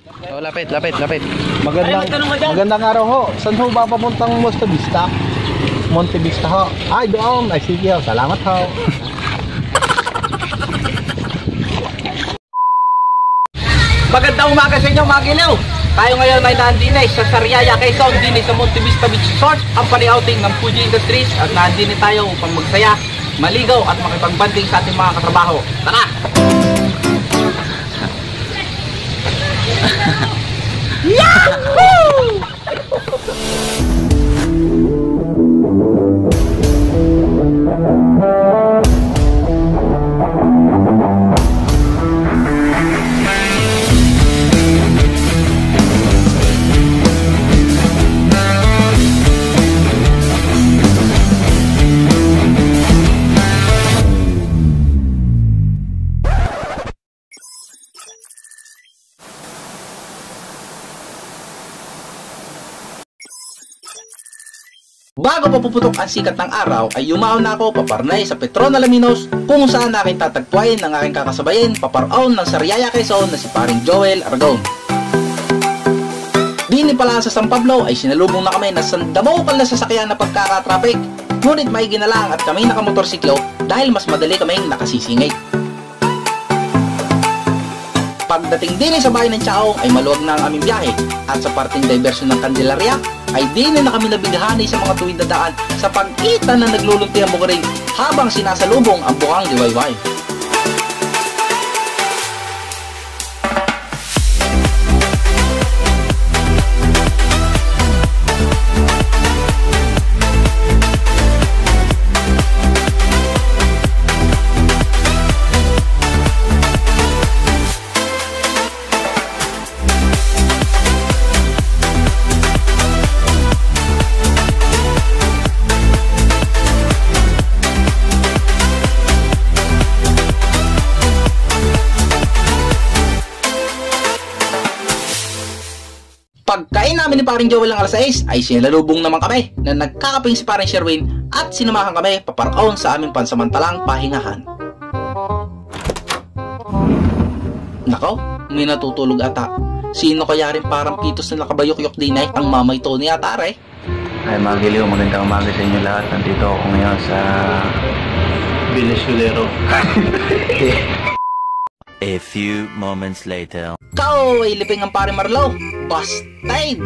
Oh, lapit. Magandang araw ho. Saan ho ba papuntang Monte Vista? Monte Vista ho. Ay, doon. Ay, sige ho. Salamat ho. Magandang umaga sa inyo mga gilaw. Tayo ngayon ay nandito sa Sariaya, Quezon, din sa Monte Vista Beach Resort, ang pali-outing ng Fuji Industries, at nandito tayo upang magsaya, maligaw at makipagbanding sa ating mga katrabaho. Tara! Yahoo! Bago pa puputok ang sikat ng araw ay yumaon na ako paparnay sa Petron Alaminos, kung saan aking tatagpuin ng aking kakasabayin paparaon ng Sariaya, Quezon na si paring Joel Aragon. Dini pala sa San Pablo ay sinalubong na kami na sandamokal na sasakyan na pagkakatraffic, ngunit may ginalang at kami nakamotorsiklo dahil mas madali kaming nakasisingay. Pagdating din sa bahay ng Chaong ay maluwag na ang aming biyahe, at sa parting diversyon ng Candelaria ay di na kami nabighani sa mga tuwid na daan sa pag-itan na naglulunti ang bukiring habang sinasalubong ang bukang liwayway. Pagkain namin ni paring Joel ng alas 6 ay sinalubong naman kami na nagkakaping si paring Sherwin at sinamahan kami paparaon sa aming pansamantalang pahingahan. Nako, may natutulog ata. Sino kaya rin parang pitos na nakabayok-yok din ay ang mamay Tony ata re? Ay mga giliw, magandang umaga sa inyo lahat. Nandito ako ngayon sa Venezuelero. A few moments later. Kao ay liping ang paring Marlo. Bastard!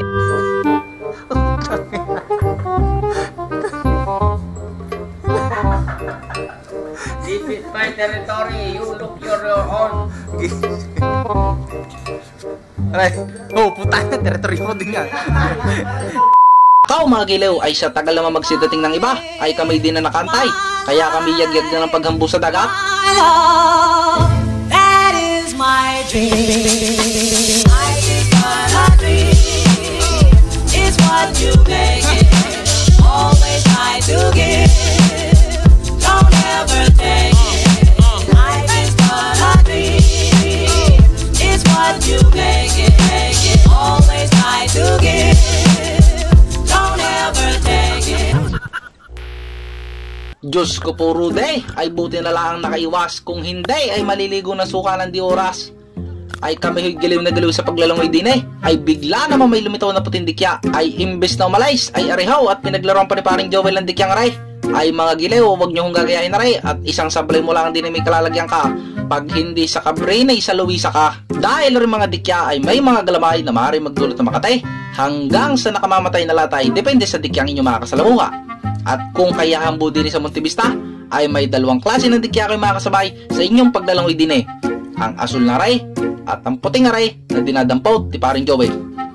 This is my territory. You look your own. Aray, oh puta, territory mo din yan. Kao mga gilaw ay sa tagal naman magsidating ng iba ay kami din na nakantay. Kaya kami yagyag na ng paghambu sa dagat. My dream, I is what I dream, is what you make it. Always try to give, don't ever take it. I is what I dream, is what you make it. Always try to give, don't ever take it. Diyos ko po Rude, ay buti na lang nakaiwas, kung hindi ay maliligo na sukalan di oras. Ay kami giliw na giliw sa paglalangoy din ay bigla naman may lumitaw na puting dikya, ay imbes na umalays ay arihaw at pinaglaruan pa ni paring Joel ang dikyang aray. Ay mga giliw, huwag nyo hong gagayahin aray, at isang sablay mo lang din ay may kalalagyan ka. Pag hindi sa Cabrina ay sa Luisa ka, dahil rin mga dikya ay may mga galamay na maaari magdulot ng makatay hanggang sa nakamamatay na latay, depende sa dikyang inyong mga kasalamuha. At kung kaya hambu din sa Monte Vista ay may dalawang klase ng dikya kayo mga kasabay sa inyong paglalangoy din ang asul na aray at ang puting aray na dinadampaw ti paring Joel.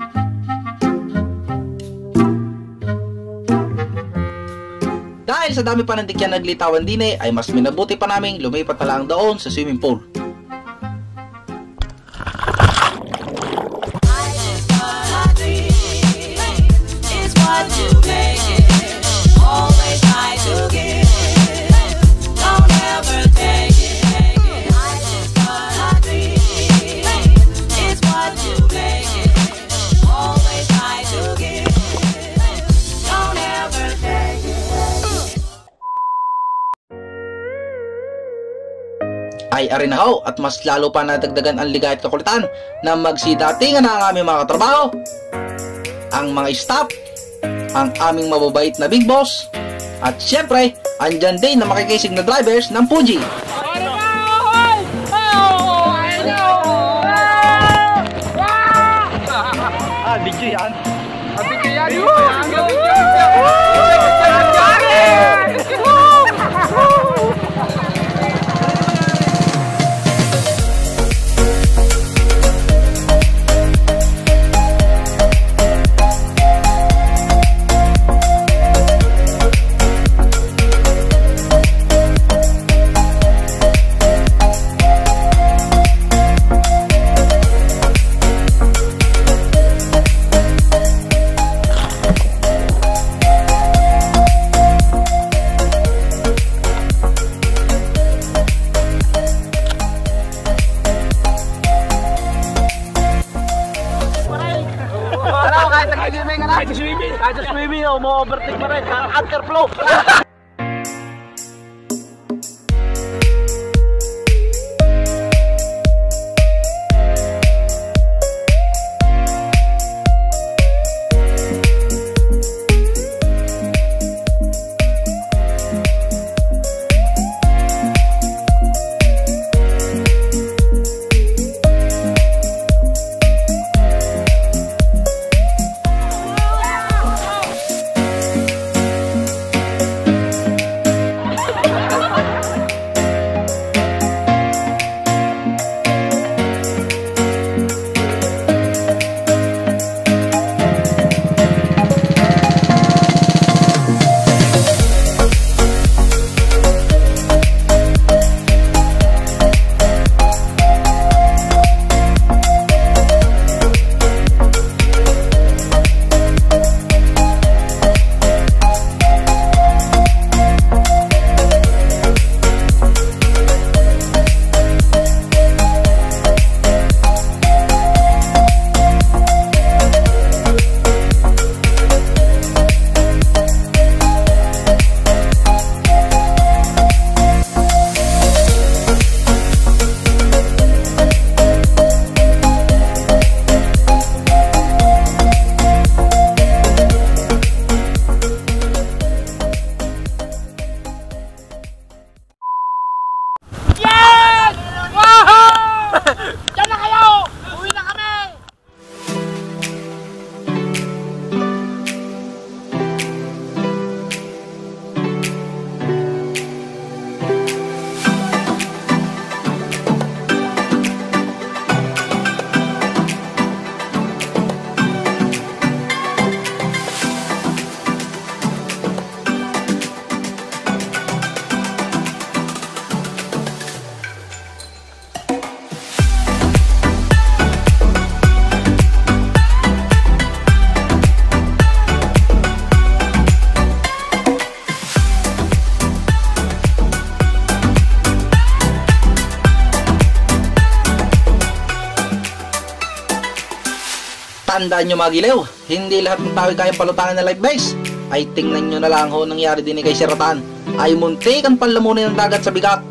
Dahil sa dami pa ng dikya naglitawan din ay mas minabuti pa naming lumipat na lang doon sa swimming pool. ay arinahaw at mas lalo pa nadagdagan ang ligay at kakulitan na magsidatingan na ang aming mga katrabaho, ang mga staff, ang aming mababait na big boss, at syempre, andyan din na makikisig na drivers ng Fuji. Video yan. Kahit sa swimming, mo-overtake mo rin, counterflow. Tandaan nyo mga gilew, hindi lahat ng tao kayang palutangan ng life base. Ay tingnan nyo na lang ho nangyari din kay Sir Rotan. Ay muntik ang panlamunin ng dagat sa bigat.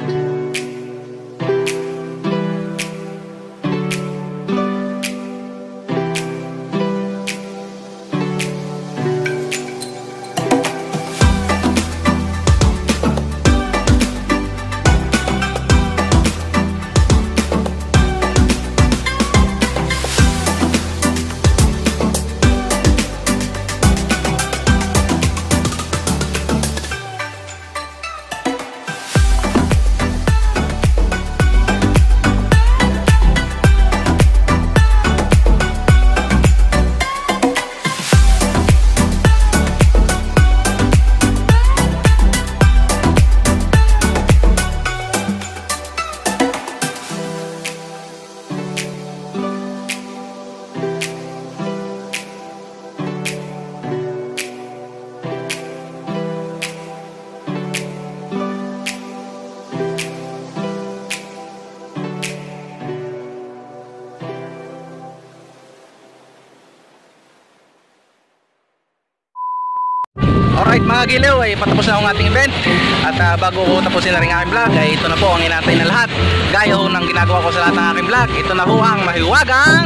Alright mga giliw, ay patapos na ang ating event. At bago ko tapusin na rin ang aking vlog, ay ito na po ang inatay na lahat. Gaya ho ng ginagawa ko sa lahat ng aking vlog. Ito na ho ang mahiwagang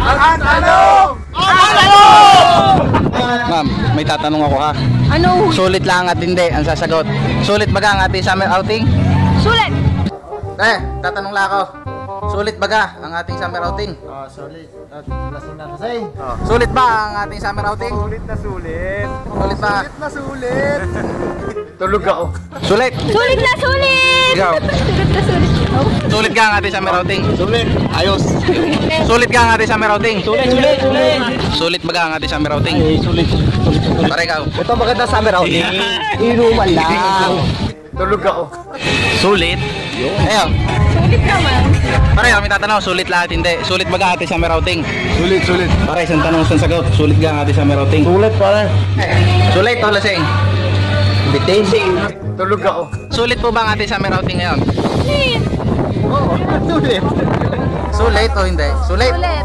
Ma'am, may tatanong ako ha. Ano? Sulit lang at hindi ang sasagot. Sulit baga ang ating summer outing? Sulit! Tatanong lang ako. Sulit baga ang ating summer outing? Solid. At lasing na lasing. Sulit ba ang ating summer outing? Sulit na sulit. Sulit ba? Sulit na sulit. Tulog ako. Sulit! Sulit na sulit! Ikaw? Sulit na sulit. Oh. Sulit ka ang ating summer outing? Sulit. Ayos. Sulit ka ang ating summer outing? Sulit. Sulit baga ang ating summer outing? Ay, sulit. Pare ikaw? Ito maganda summer outing. Inuman lang. Tulog ako. Sulit? Ayaw. Sulit naman. Pare, kami tatanong, sulit lahat hindi. Sulit baga ang ating summer outing? Sulit. Pare, isang tanong, isang sagot. Sulit ka ang ating summer outing? Sulit pare. Sulit o lasing? Bitin. Tulog ako. Sulit po ba ang ating summer outing ngayon? Sulit. Oo, sulit. Sulit o hindi? Sulit. Sulit.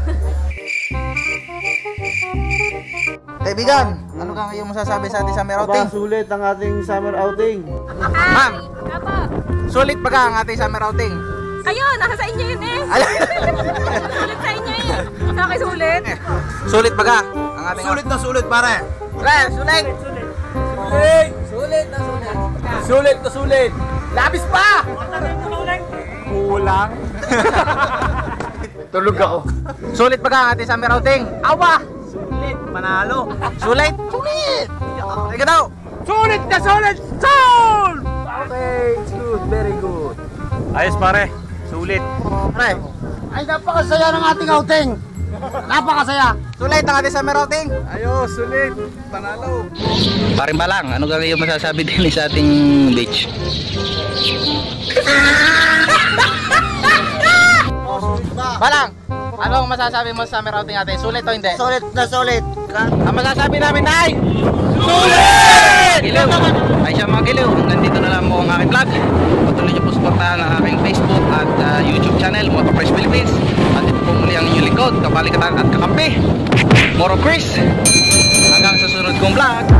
Kaibigan, ano kang iyong masasabi sa ating summer outing? Sulit ang ating summer outing. Ma'am, Apo. sulit baga ang ating summer outing? Ayun, nasa sa inyo yun eh. Sulit sa inyo eh. Sa akin sulit. Sulit baga ang ating na sulit pare. Pre, sulit. Sulit na sulit. Labis pa! Kulang. Tulog ako. Sulit baga ang ating summer outing? Awa! Sulit, panalo. Sulit? Sulit! Ikaw daw! Sulit na sulit! Soul! Okay, it's good, very good. Ayos pare, sulit. Pre, Ay, napakasaya ng ating outing. Napakasaya. sulit ang ating summer outing? Ayos, sulit. Panalo. Paring balang, ano kang iyong masasabi din sa ating beach? Balang, ano ang masasabi mo sa summer outing natin? Sulit o hindi? Sulit na sulit. Ang masasabi namin ay sulit! Giliw! Ay siya mga giliw, hanggang dito na lang po ang aking vlog. Patuloy niyo po suportahan ang aking Facebook at YouTube channel, Motopress Philippines. At ito po muli ang inyong lingkod, kabalikatan at kakampi, Moro Chris. Hanggang sa susunod kong vlog.